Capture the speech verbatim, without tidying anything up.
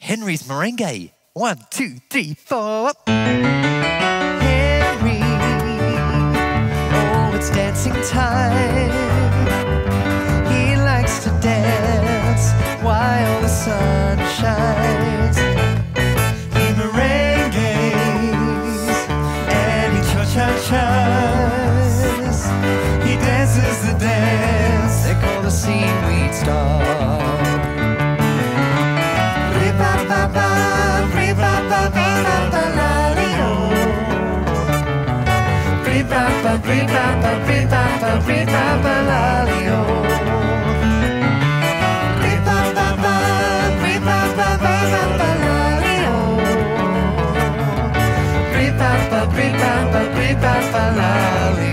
Henry's merengue. One, two, three, four. Henry, oh, it's dancing time. He likes to dance while the sun shines. He merengues and he cha-cha-chas. He dances the dance they call the seaweed star. Ba